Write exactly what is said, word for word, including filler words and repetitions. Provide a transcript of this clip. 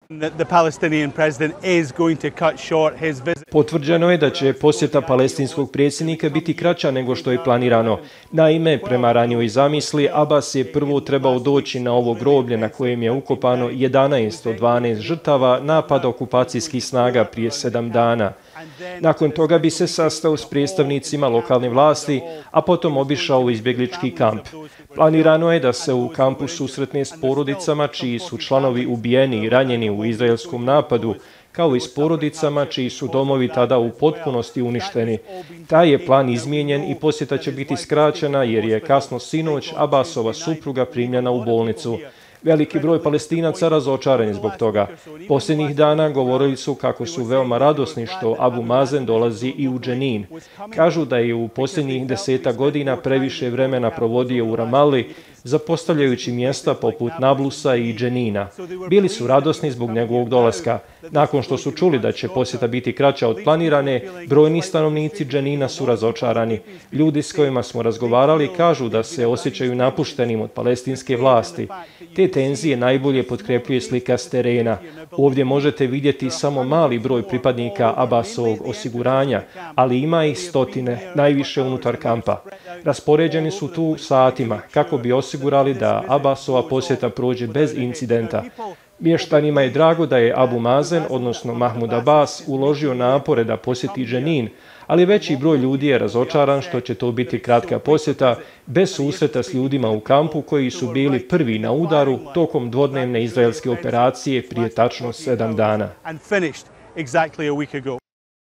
Potvrđeno je da će posjeta palestinskog predsjednika biti kraća nego što je planirano. Naime, prema ranijoj zamisli, Abbas je prvo trebao doći na ovo groblje na kojem je ukopano jedanaest od dvanaest žrtava napada okupacijskih snaga prije sedam dana. Nakon toga bi se sastao s predstavnicima lokalne vlasti, a potom obišao izbjeglički kamp. Planirano je da se u kampu susretne s porodicama čiji su članovi ubijeni i ranjeni u izraelskom napadu, kao i s porodicama čiji su domovi tada u potpunosti uništeni. Taj je plan izmijenjen i posjeta će biti skraćena jer je kasno sinoć Abbasova supruga primljena u bolnicu. Veliki broj Palestinaca razočaran je zbog toga. Posljednjih dana govorili su kako su veoma radosni što Abu Mazen dolazi i u Dženin. Kažu da je u posljednjih deseta godina previše vremena provodio u Ramalli, zapostavljajući mjesta poput Nablusa i Dženina. Bili su radosni zbog njegovog dolaska. Nakon što su čuli da će posjeta biti kraća od planirane, brojni stanovnici Dženina su razočarani. Ljudi s kojima smo razgovarali kažu da se osjećaju napuštenim od palestinske vlasti. Te tenzije najbolje potkrepljuje slika s terena. Ovdje možete vidjeti samo mali broj pripadnika Abbasovog osiguranja, ali ima ih stotine, najviše unutar kampa. Raspoređeni su tu satima kako bi osigurali da Abbasova posjeta prođe bez incidenta. Mještanima je drago da je Abu Mazen, odnosno Mahmud Abbas, uložio napore da posjeti Dženin, ali veći broj ljudi je razočaran što će to biti kratka posjeta, bez susreta s ljudima u kampu koji su bili prvi na udaru tokom dvodnevne izraelske operacije prije tačno sedam dana.